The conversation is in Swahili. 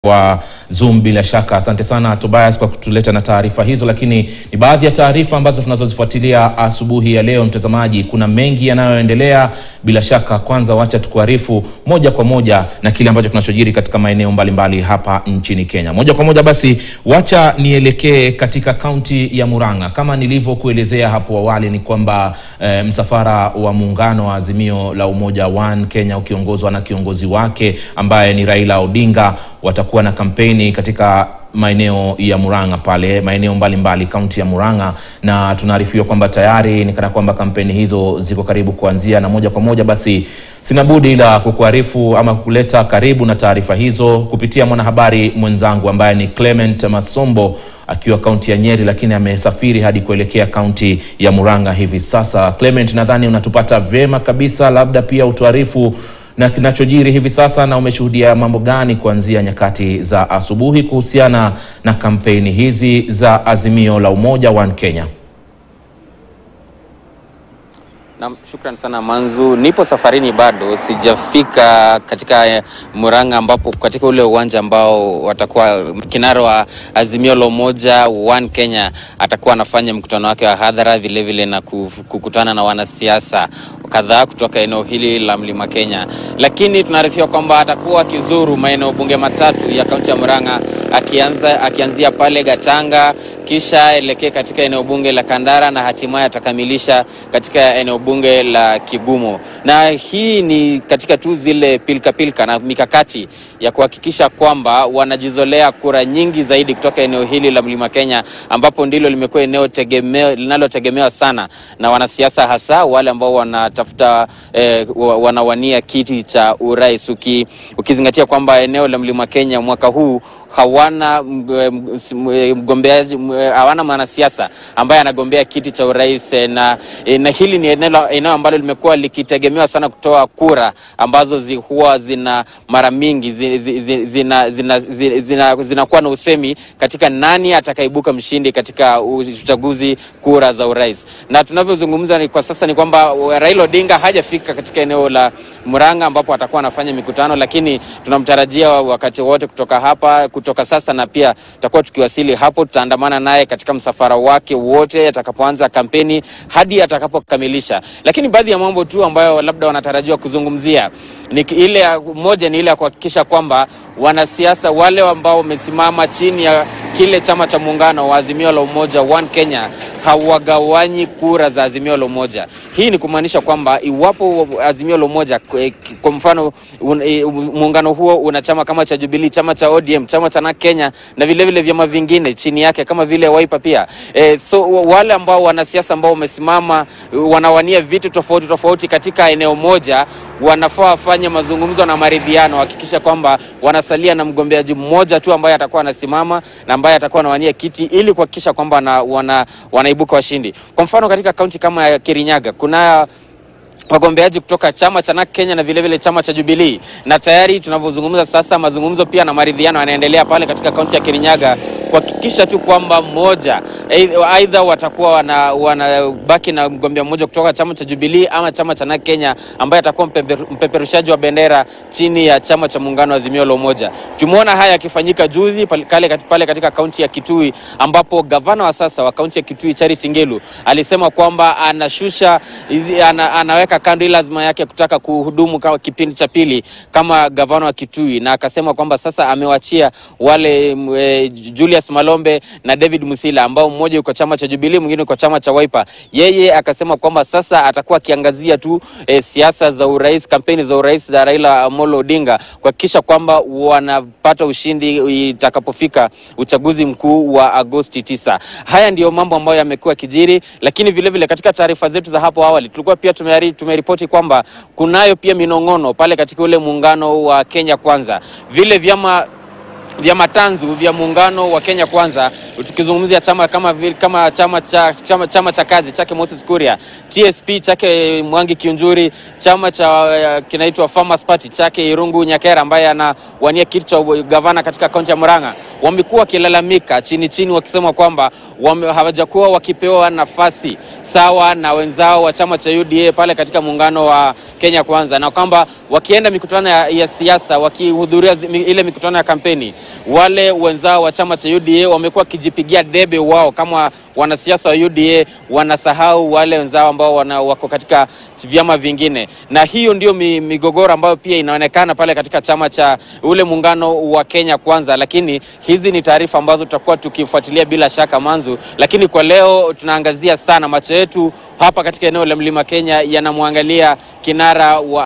Kwa Zoom bila shaka. Asante sana Tobias kwa kutuleta na taarifa hizo, lakini ni baadhi ya taarifa ambazo tunazozifuatilia asubuhi ya leo. Mtazamaji, kuna mengi yanayoendelea bila shaka. Kwanza wacha tukuarifu moja kwa moja na kile ambacho kinachojiri katika maeneo mbalimbali hapa nchini Kenya. Moja kwa moja basi wacha nielekee katika kaunti ya Murang'a. Kama nilivyokuelezea hapo awali ni kwamba msafara wa muungano wa Azimio la Umoja One Kenya ukiongozwa na kiongozi wake ambaye ni Raila Odinga watakuwa na kampeni katika maeneo ya Murang'a pale, maeneo mbalimbali kaunti ya Murang'a, na tunaarifiwa kwamba tayari ni kana kwamba kampeni hizo ziko karibu kuanzia. Na moja kwa moja basi sina budi ila kukuarifu ama kuleta karibu na taarifa hizo kupitia mwanahabari mwenzangu ambaye ni Clement Masombo akiwa kaunti ya Nyeri, lakini amesafiri hadi kuelekea kaunti ya Murang'a hivi sasa. Clement, nadhani unatupata vyema kabisa, labda pia utuarifu na kinachojiri hivi sasa, na umeshuhudia mambo gani kuanzia nyakati za asubuhi kuhusiana na kampeni hizi za Azimio la Umoja One Kenya? Na shukran sana Manzu. Nipo safarini, bado sijafika katika Murang'a, ambapo katika ule uwanja ambao watakuwa kinara wa Azimio la Umoja One Kenya atakuwa anafanya mkutano wake wa hadhara, vile vile na kukutana na wanasiasa kadhaa kutoka eneo hili la Mlima Kenya. Lakini tunaarifiwa kwamba atakuwa akizuru maeneo bunge matatu ya kaunti ya Murang'a, akianzia pale Gatanga, kisha elekee katika eneo bunge la Kandara, na hatimaye atakamilisha katika eneo bunge la Kigumo. Na hii ni katika tu zile pilka na mikakati ya kuhakikisha kwamba wanajizolea kura nyingi zaidi kutoka eneo hili la Mlima Kenya, ambapo ndilo limekuwa eneo linalotegemewa sana na wanasiasa, hasa wale ambao wanatafuta wanawania kiti cha urais. Ukizingatia kwamba eneo la Mlima Kenya mwaka huu hawana mgombeaji, hawana mwanasiasa ambaye anagombea kiti cha urais, na hili ni eneo ambalo limekuwa likitegemewa sana kutoa kura ambazo huwa zina mara mingi zinakuwa na usemi katika nani atakaibuka mshindi katika uchaguzi kura za urais. Na tunavyozungumza kwa sasa ni kwamba Raila Odinga hajafika katika eneo la Murang'a ambapo atakuwa anafanya mikutano, lakini tunamtarajia wakati wote kutoka sasa, na pia tutakuwa tukiwasili hapo. Tutaandamana naye katika msafara wake wote atakapoanza kampeni hadi atakapokamilisha. Lakini baadhi ya mambo tu ambayo labda wanatarajiwa kuzungumzia ni ile ya kuhakikisha kwamba wanasiasa wale ambao wamesimama chini ya kile chama cha muungano wa Azimio la Umoja One Kenya hawagawanyi kura za Azimio la Umoja. Hii ni kumaanisha kwamba iwapo Azimio la Umoja, kwa mfano muungano huo una chama kama cha Jubilee, chama cha ODM, chama cha Kenya na vile vile vyama vingine chini yake kama vile Wiper pia. So wale ambao wanasiasa ambao wamesimama wanawania vitu tofauti katika eneo moja, wanafaa wafanye mazungumzo na maridhiano, hakikisha kwamba wanasalia na mgombeaji mmoja tu ambaye atakuwa anasimama na ambaye atakuwa anawania kiti, ili kuhakikisha kwamba wanaibuka washindi. Kwa mfano katika kaunti kama ya Kirinyaga kuna wagombeaji kutoka chama cha Kenya na vile vile chama cha Jubilee, na tayari tunavyozungumza sasa mazungumzo pia na maridhiano yanaendelea pale katika kaunti ya Kirinyaga kuhakikisha tu kwamba mmoja aidha watakuwa wanabaki na mgombea mmoja kutoka chama cha Jubilee ama chama cha Kenya ambaye atakuwa mpeperushaji wa bendera chini ya chama cha muungano wa Azimio la Umoja. Tumeona haya yakifanyika juzi pale katika kaunti ya Kitui, ambapo gavana wa sasa wa kaunti ya Kitui Charity Ngilu alisema kwamba anaweka kando lazima yake kutaka kuhudumu kwa kipindi cha pili kama gavana wa Kitui, na akasema kwamba sasa amewachia wale Julius Malombe na David Musila ambao mmoja yuko chama cha Jubilee, mwingine yuko chama cha Wiper. Yeye akasema kwamba sasa atakuwa kiangazia tu siasa za urais, kampeni za urais za Raila Odinga, kuhakikisha kwamba wanapata ushindi itakapofika uchaguzi mkuu wa Agosti 9. Haya ndiyo mambo ambayo yamekuwa kijiri, lakini vile vile katika taarifa zetu za hapo awali tulikuwa pia tumeripoti kwamba kunayo pia minong'ono pale katika ule muungano wa Kenya Kwanza. Vile vyama tanzu vya muungano wa Kenya Kwanza, tukizungumzia chama kama chama cha kazi chake Moses Kuria, TSP chake Mwangi Kiunjuri, chama cha kinaitwa Farmers Party chake Irungu Nyakera ambaye anawania kiti cha gavana katika kaunti ya Murang'a. wamekuwa wakilalamika chini wakisema kwamba hawajakuwa wakipewa nafasi sawa na wenzao wa chama cha UDA pale katika muungano wa Kenya Kwanza, na kwamba wakienda mikutano ya siasa, wakihudhuria ile mikutano ya kampeni, wale wenzao wa chama cha UDA wamekuwa kijipigia debe wao kama wanasiasa wa UDA, wanasahau wale wenzao ambao wako katika vyama vingine. Na hiyo ndio migogoro ambayo pia inaonekana pale katika chama cha ule muungano wa Kenya Kwanza. Lakini hizi ni taarifa ambazo tutakuwa tukifuatilia bila shaka Manzu, lakini kwa leo tunaangazia sana, macho yetu hapa katika eneo la Mlima Kenya yanamwangalia kinara wa